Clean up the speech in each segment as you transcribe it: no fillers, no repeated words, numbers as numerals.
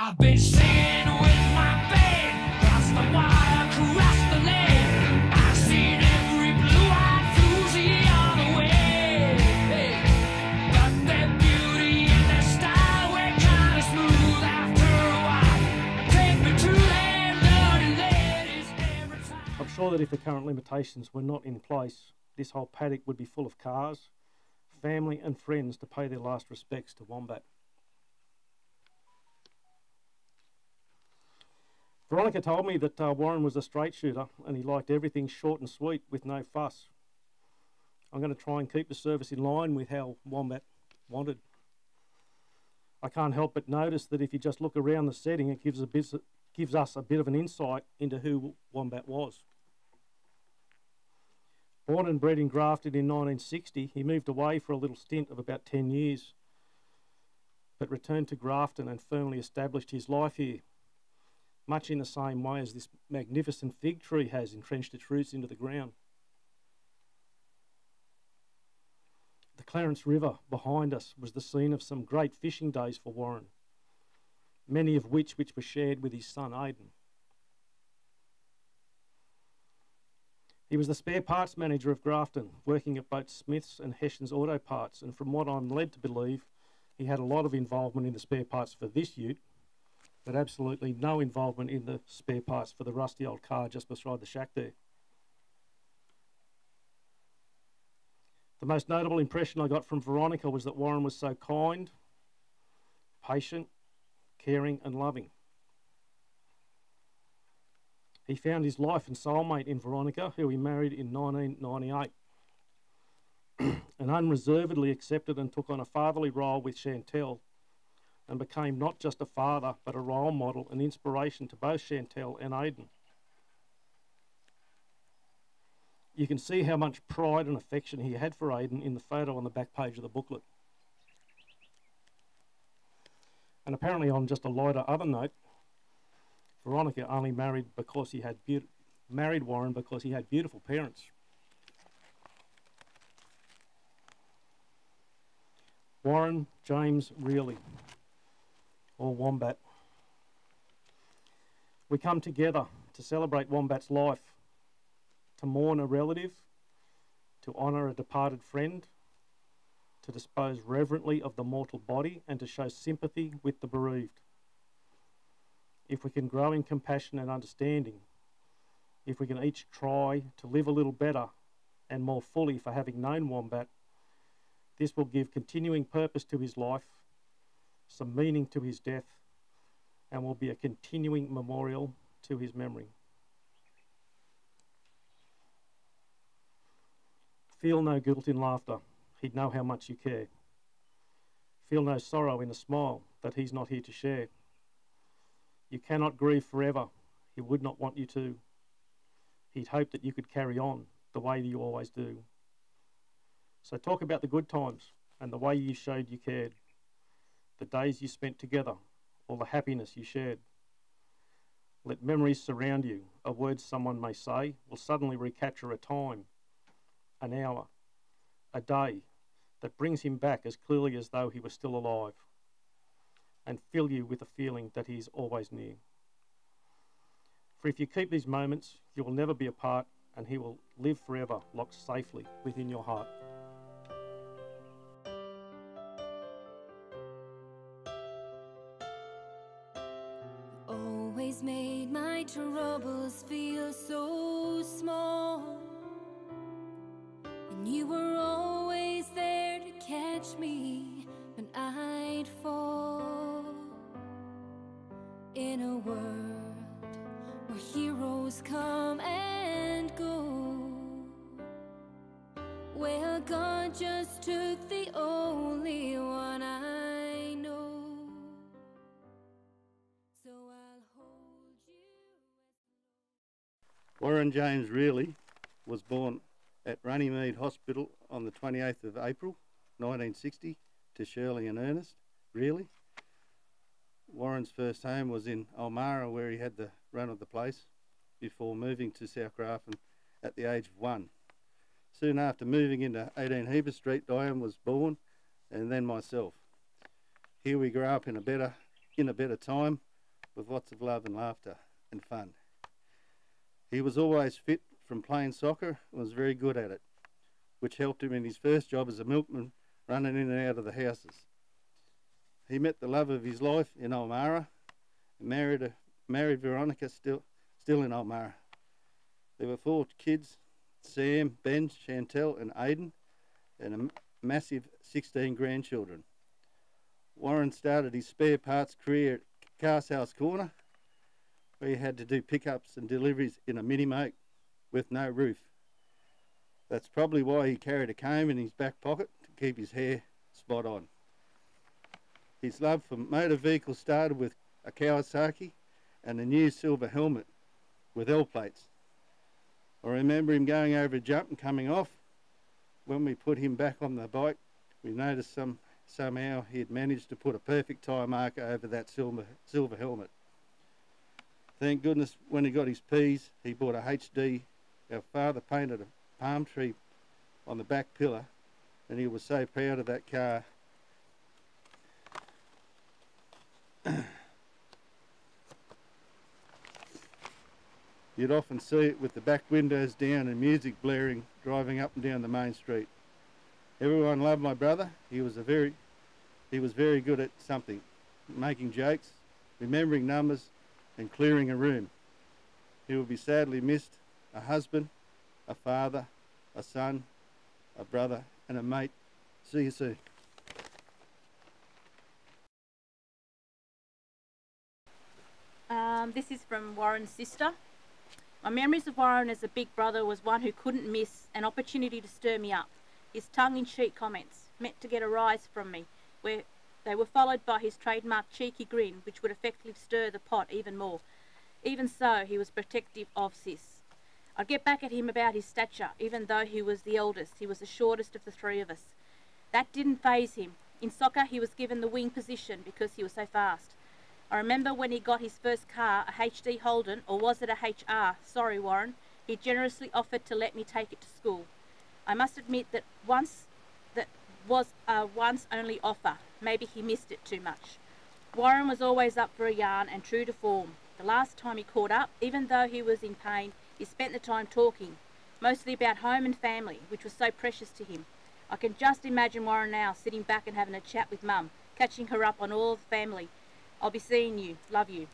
I've been singing with my band, across the wire, across the land. I've seen every blue-eyed floozy on the way. But their beauty and their style were kind of smooth after a while. Take me to them dirty ladies every time. I'm sure that if the current limitations were not in place, this whole paddock would be full of cars, family and friends to pay their last respects to Wombat. Veronica told me that Warren was a straight shooter and he liked everything short and sweet with no fuss. I'm going to try and keep the service in line with how Wombat wanted. I can't help but notice that if you just look around the setting, it gives us a bit of an insight into who Wombat was. Born and bred in Grafton in 1960, he moved away for a little stint of about 10 years, but returned to Grafton and firmly established his life here, much in the same way as this magnificent fig tree has entrenched its roots into the ground. The Clarence River behind us was the scene of some great fishing days for Warren, many of which were shared with his son Aidan. He was the spare parts manager of Grafton, working at both Smith's and Hessian's Auto Parts, and from what I'm led to believe, he had a lot of involvement in the spare parts for this ute, but absolutely no involvement in the spare parts for the rusty old car just beside the shack there. The most notable impression I got from Veronica was that Warren was so kind, patient, caring and loving. He found his life and soulmate in Veronica, who he married in 1998, and unreservedly accepted and took on a fatherly role with Chantel, and became not just a father, but a role model and inspiration to both Chantel and Aidan. You can see how much pride and affection he had for Aidan in the photo on the back page of the booklet. And apparently, on just a lighter other note, Veronica only married Warren because he had beautiful parents. Warren James Reilly, or Wombat. We come together to celebrate Wombat's life, to mourn a relative, to honour a departed friend, to dispose reverently of the mortal body, and to show sympathy with the bereaved. If we can grow in compassion and understanding, if we can each try to live a little better and more fully for having known Wombat, this will give continuing purpose to his life, some meaning to his death, and will be a continuing memorial to his memory. Feel no guilt in laughter, he'd know how much you care. Feel no sorrow in a smile that he's not here to share. You cannot grieve forever, he would not want you to. He'd hope that you could carry on the way you always do. So talk about the good times and the way you showed you cared, the days you spent together, or the happiness you shared. Let memories surround you. A word someone may say will suddenly recapture a time, an hour, a day that brings him back as clearly as though he was still alive, and fill you with a feeling that he is always near. For if you keep these moments, you will never be apart, and he will live forever locked safely within your heart. Always made my troubles feel so small, and you were always there to catch me when I'd fall. In a world where heroes come and go, well, God just took the only one I know. So I'll hold you. Warren James Reilly was born at Runnymede Hospital on the 28th of April 1960 to Shirley and Ernest Reilly. Warren's first home was in Ulmarra, where he had the run of the place before moving to South Grafton at the age of 1. Soon after moving into 18 Heber Street, Diane was born, and then myself. Here we grew up in a better time, with lots of love and laughter and fun. He was always fit from playing soccer and was very good at it, which helped him in his first job as a milkman, running in and out of the houses. He met the love of his life in Ulmarra and married Veronica still in Ulmarra. There were 4 kids, Sam, Ben, Chantel and Aidan, and a massive 16 grandchildren. Warren started his spare parts career at Car Sales Corner, where he had to do pickups and deliveries in a mini-moke with no roof. That's probably why he carried a comb in his back pocket to keep his hair spot on. His love for motor vehicles started with a Kawasaki and a new silver helmet with L plates. I remember him going over a jump and coming off. When we put him back on the bike, we noticed somehow he had managed to put a perfect tyre marker over that silver helmet. Thank goodness when he got his P's, he bought a HD. Our father painted a palm tree on the back pillar, and he was so proud of that car. You'd often see it with the back windows down and music blaring, driving up and down the main street. Everyone loved my brother. He was very good at something, making jokes, remembering numbers, and clearing a room. He will be sadly missed, a husband, a father, a son, a brother, and a mate. See you soon. This is from Warren's sister. My memories of Warren as a big brother was one who couldn't miss an opportunity to stir me up. His tongue-in-cheek comments meant to get a rise from me, where they were followed by his trademark cheeky grin, which would effectively stir the pot even more. Even so, he was protective of Sis. I'd get back at him about his stature, even though he was the eldest. He was the shortest of the 3 of us. That didn't faze him. In soccer, he was given the wing position because he was so fast. I remember when he got his first car, a HD Holden, or was it a HR? Sorry, Warren. He generously offered to let me take it to school. I must admit that was a once-only offer. Maybe he missed it too much. Warren was always up for a yarn and true to form. The last time he caught up, even though he was in pain, he spent the time talking, mostly about home and family, which was so precious to him. I can just imagine Warren now sitting back and having a chat with Mum, catching her up on all the family. I'll be seeing you. Love you.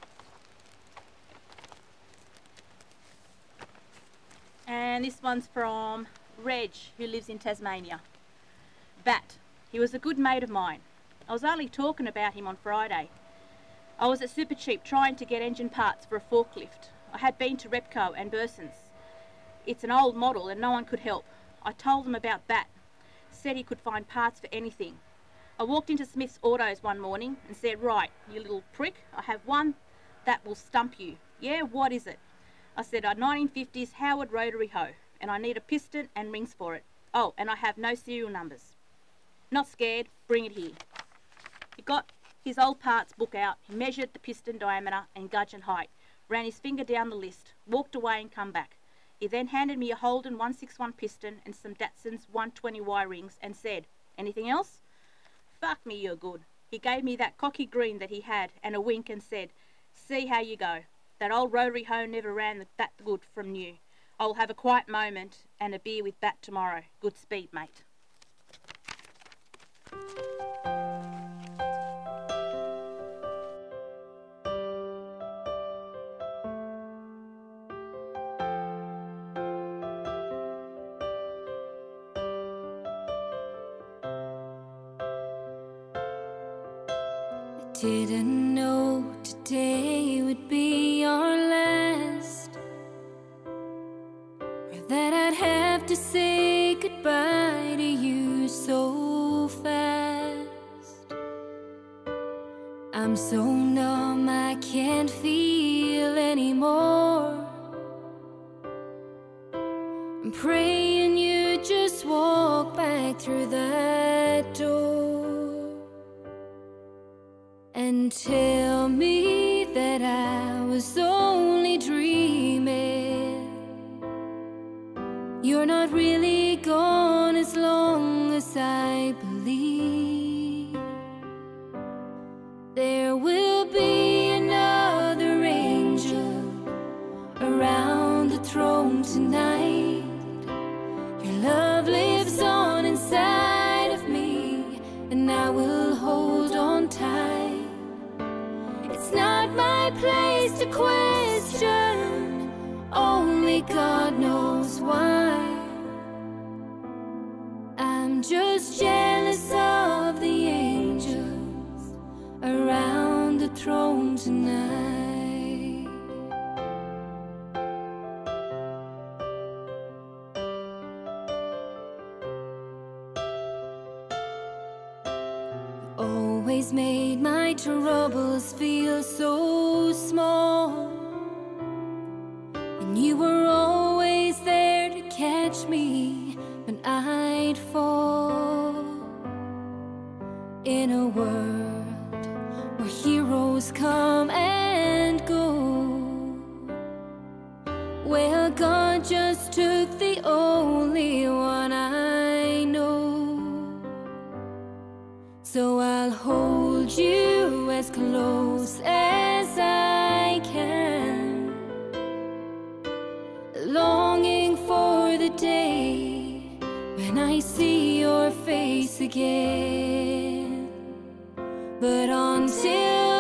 And this one's from Reg, who lives in Tasmania. Bat. He was a good mate of mine. I was only talking about him on Friday. I was at Supercheap trying to get engine parts for a forklift. I had been to Repco and Burson's. It's an old model and no one could help. I told them about Bat. Said he could find parts for anything. I walked into Smith's Autos one morning and said, right, you little prick, I have one that will stump you. Yeah, what is it? I said, a 1950s Howard rotary hoe, and I need a piston and rings for it. Oh, and I have no serial numbers. Not scared, bring it here. He got his old parts book out, he measured the piston diameter and gudgeon height, ran his finger down the list, walked away and come back. He then handed me a Holden 161 piston and some Datsun's 120Y rings and said, anything else? Fuck me, you're good. He gave me that cocky grin that he had and a wink and said, see how you go. That old rotary hoe never ran that good from new. I'll have a quiet moment and a beer with Bat tomorrow. Good speed, mate. Didn't know today would be our last, or that I'd have to say goodbye to you so fast. I'm so numb I can't feel anymore. I'm praying you just walk back through that door and tell me that I was only dreaming. You're not really gone as long as I believe. There will be another It's not my place to question, only God knows why. I'm just jealous of the angels around the throne tonight. Always made my troubles feel so small, and you were always there to catch me when I'd fall. In a world where heroes come and go, well, God just took the only one I know. So I'll hold you as close as I can, longing for the day when I see your face again. But until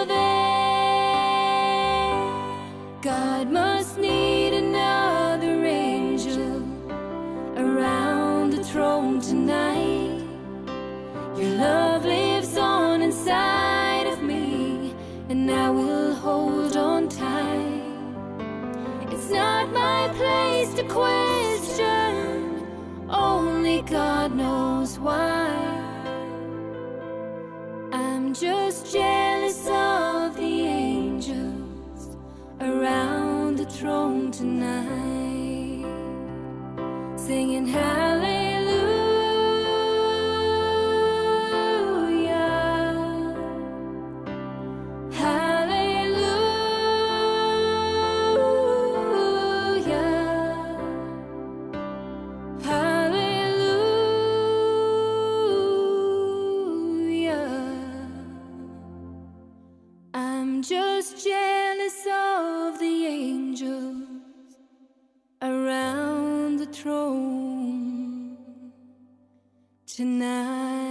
then, God must need another angel around the throne tonight. Your love lives on inside of me, and I will hold on tight. It's not my place to question, only God knows why. I'm just jealous of the angels around the throne tonight, singing hallelujah. Just jealous of the angels around the throne tonight.